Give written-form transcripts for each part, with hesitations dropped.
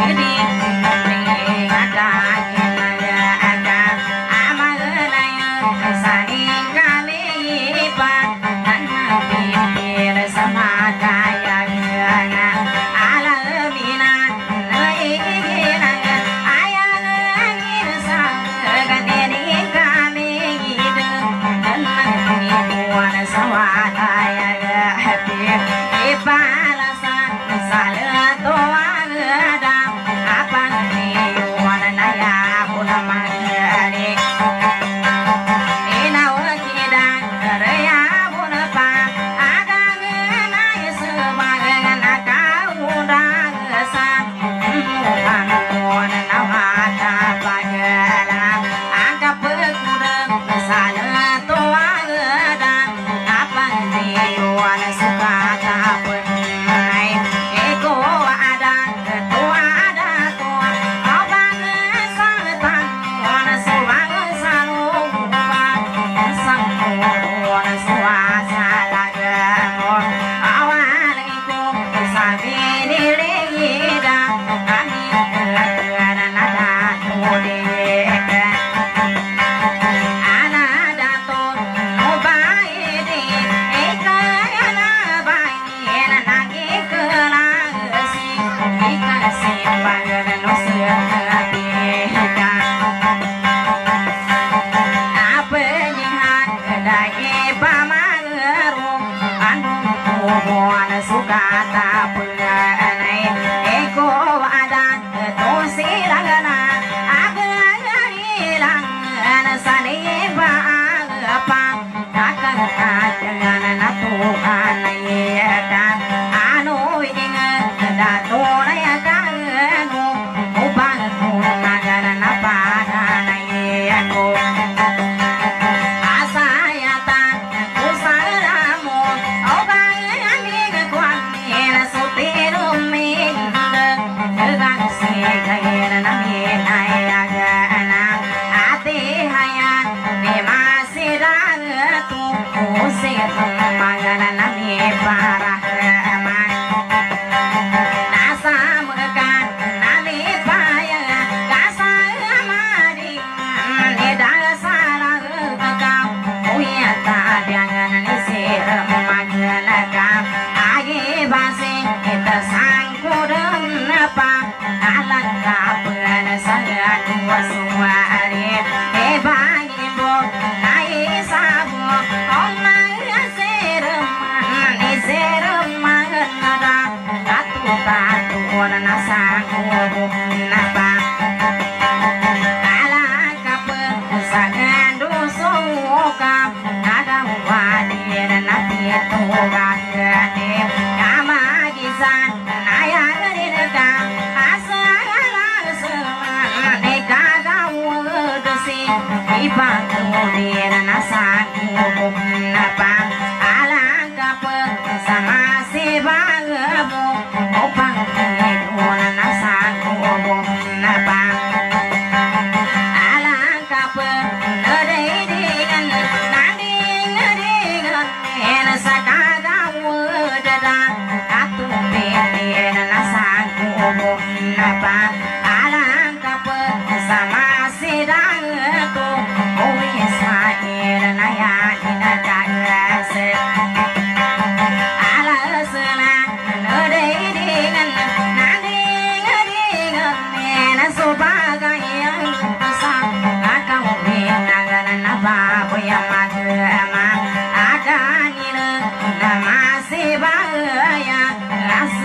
Ada ni le, masih bahaya.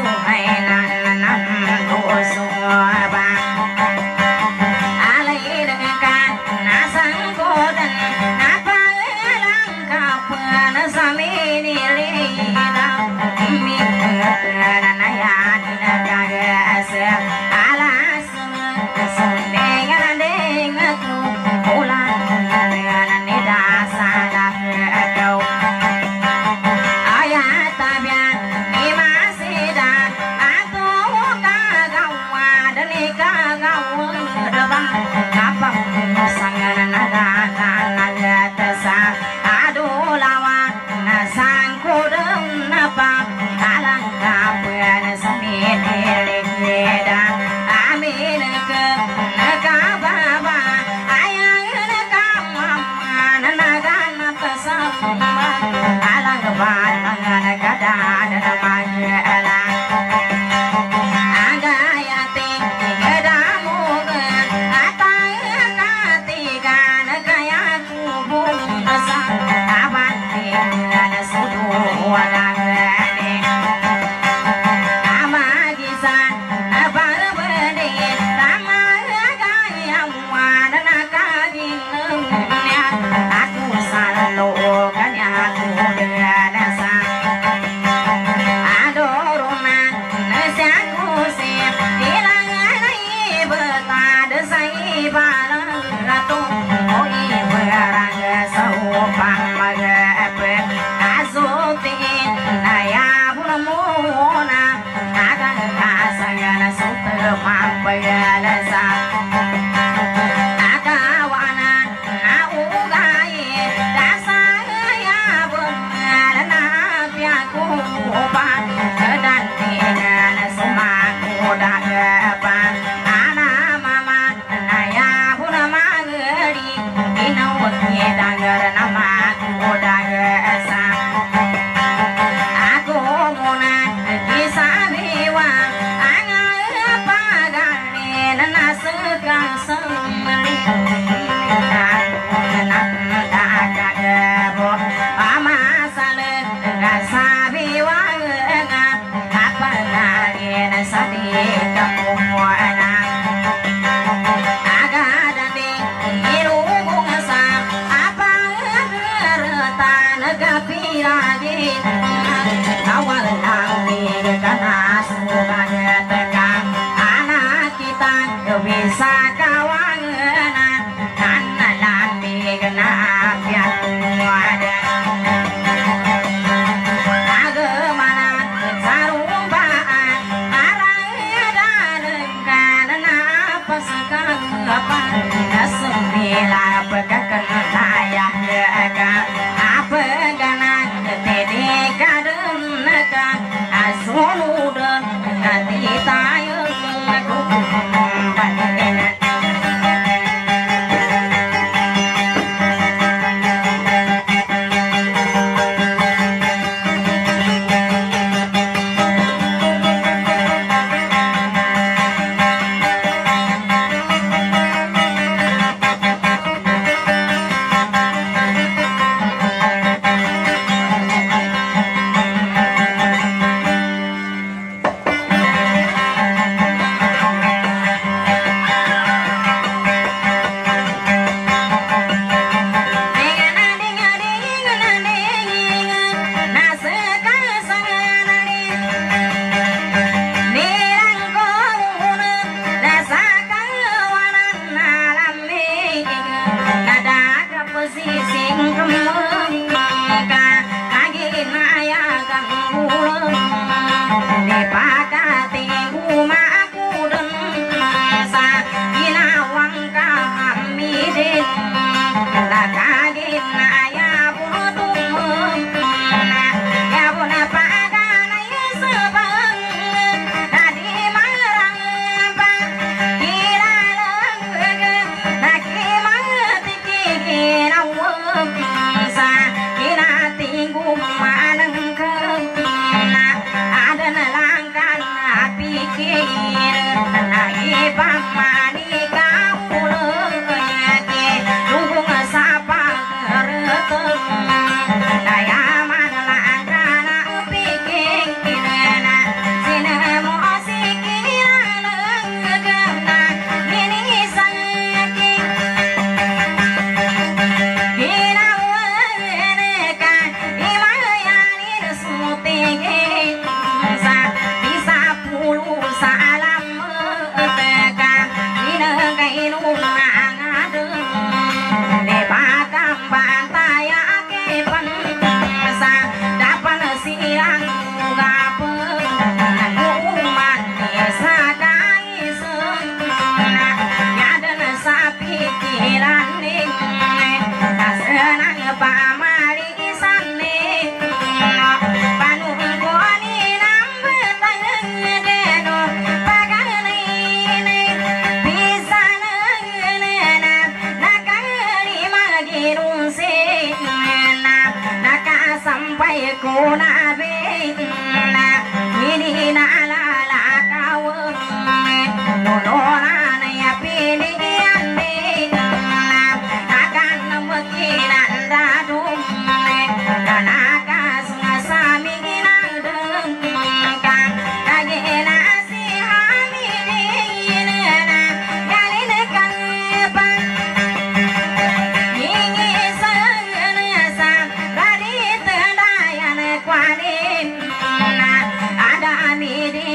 Ada amiri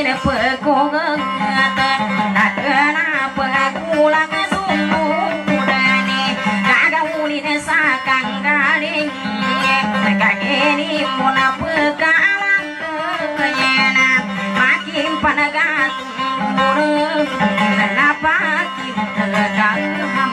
pekong tak kenapa pulang sumudani kagaulin sakang galing kagini muna pekalang kayana makin panagat kenapa kita gagal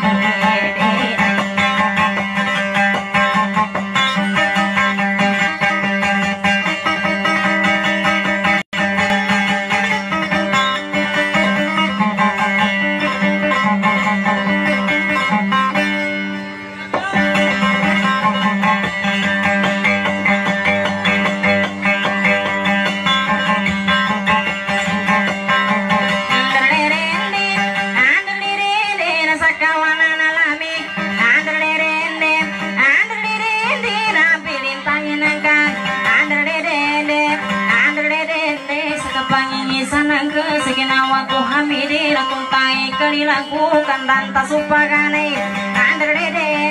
lakukan dan tak supagane andre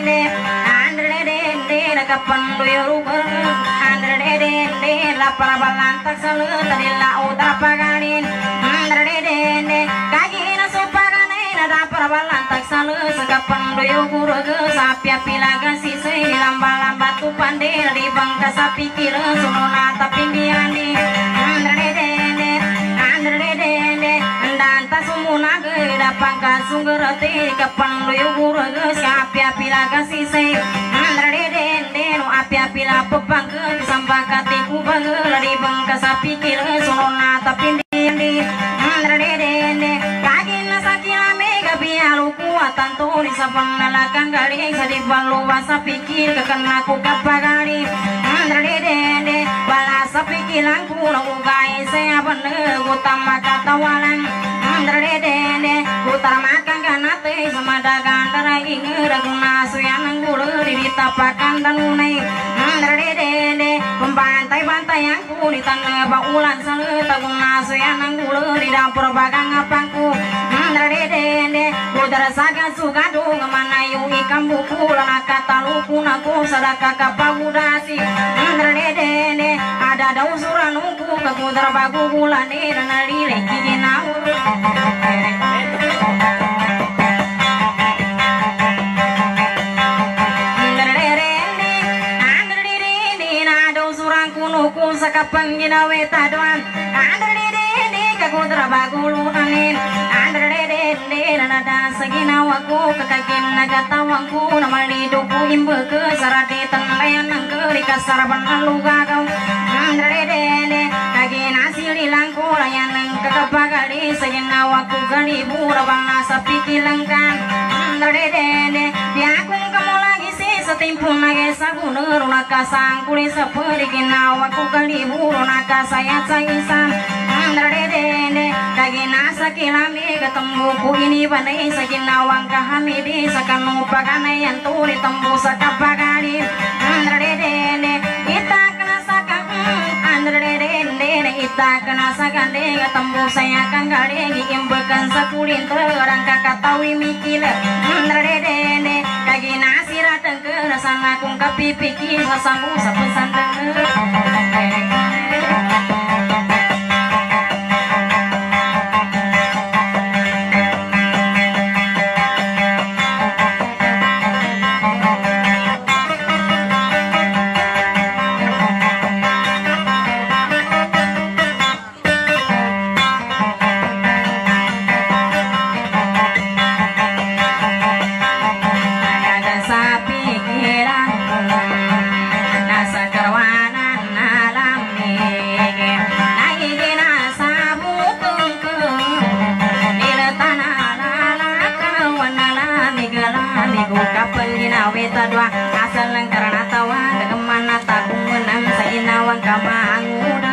dede kapanduy ruber andre dede lapar balantak salu tadi lau tapaganin andre dede kagina supagane lapar balantak salu sekapanduy guru sapya pilaga sisai lamba-lamba tu pandai di bangka sapi kira sunona tapindiani andre dede dan tak sumuna geda pangka sunggerati kapanduy guru sapya pilaga sisai andre dede no apya pila pepangke sambakati kubagel di bangka sapi kira sunona tapindiani andre dede kagina sakila mega bialu kuatan tu di sapang lakang gali sadi balu wasa pikir kekena ku kapagari andre dede balasa pikiran ku no ugai saya bener utama kata walang andre dede utar makan kanate sama dagang darai ngeraguna suyan ngulu di tapakan dan unai andre dede pembantai-bantai yang ku di tanah baulan sale taguna suyan ngulu di dapur bagang apangku andre dede udara saga sugado ngamana yu ikan buku lana kata luku naku sadaka kapagudasi andre dede ada daun suranuku kekudara bagu gulane dan alire kiginau sakapang ginawe taduan andre dede kekudara bagu lunanin andre dede nada saginawaku kekakin nagatawangku namali duku imbe ke sarati tandayan ke di kasar benalu gagau andre dede kagina sililangku layan ke kapagali saginawaku galibu rabang asa pikilangkan andre dede biakung kamu lagi setimpun nage saguner unaka sangkuli seperi kinawaku kalibu unaka sayat sayisan andre dede kagina sakilami ketemu ku ini pandai sakinawang kahamidi sakanu pagane yang turi tembu sakapagari andre dede kita kena sakang andre dede kita kena sakande ketemu saya kang gade imbekan sakulin terang kakatawi mikil andre dede kagina sirateng ke sana kung kapipiki sasambu sapesan asal karena tawa kemana takung menang sainawang kamanguda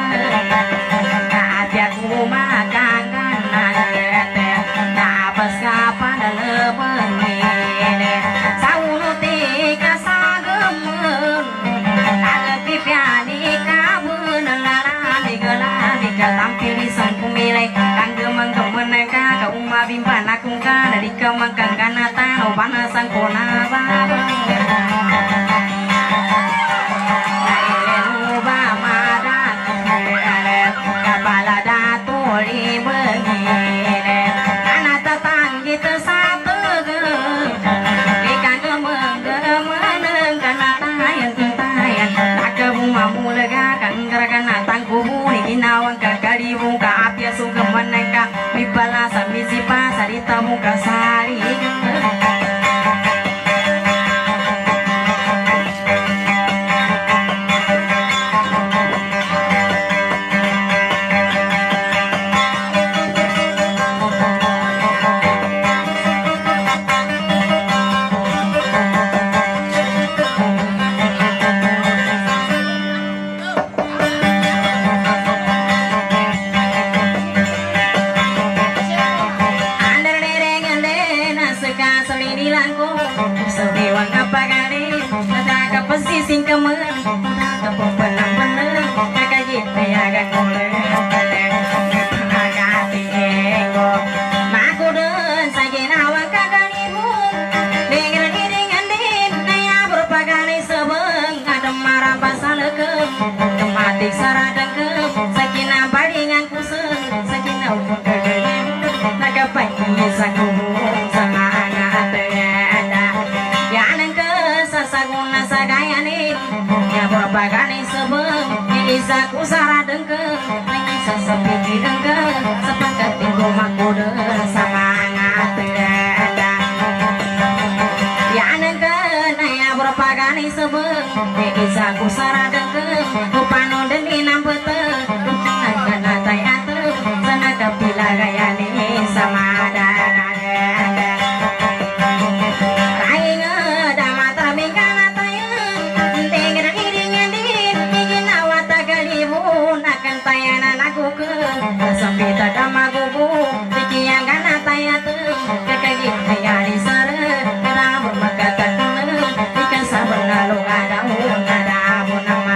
ajaku makan kanan napas kapan lebeni saunuti kasagemen alati piani kabun lalani gelani tampil di sangkumilai kanggemang kemeneka kauma bimpan akung kana di kemangkang kanata obana sangkona baba kakali muka apya sungkem menengka mipala samisi pasarita muka sari pesising kemen tepung benang-benang kakajit kayagan ngoleh agati ego makuden sajen awak kakalimu dengan dengan din naya berpagani sebeng adem marah pasalekem tematik saradengkem sakina baringan kuseng sakina upun kegelimu nagapai misaku sama anak ada ya nengke sasaguna sagayane ya propagane sebeng isa ku saradengke isa sepiki dengke sepakat tinggo makude sama anak ada ya nengke naya propagane sebeng isa ku saradengke upano deni nampete kana tayate sana kapila gayane sama ada sampai tada magugu dikiang kana tayate kakagi ayari sare kana bermakata kene ikan sabana lo ada nama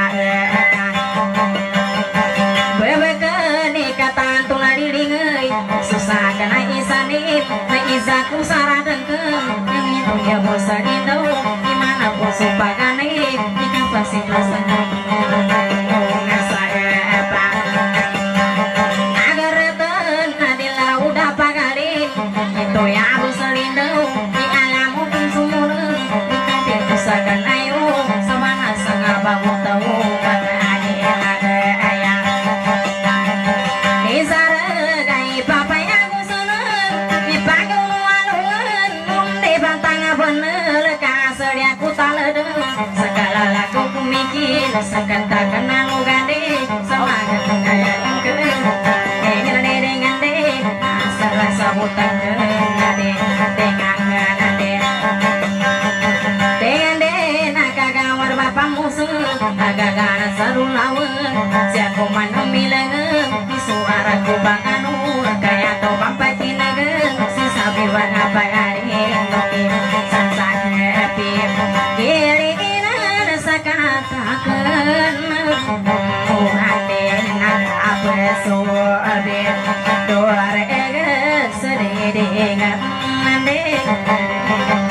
bebe kene kata tulari lingai susah kana isani na isaku saradengke yang itu ya bosa indo gimana bosu pagane ikan pasti rasanya ya aku selindau di alamu pun sumur di kantin kusakan ayo semana sangat bahu tahu kata ada ayah di sare gai papa aku seneng di pagi walungan munde bantang bener kasar aku talede segala laku ku mikir sekan tak kenal gande semangat ayah ke dengan deh rasa hutang agak-agak sarung lawan siapa mana milang di suara kubang anu kayak topang pati naga si sabi warna bayari sansak happy kiri ina sakatakan hati nada apa so abe doar ega sedih dengan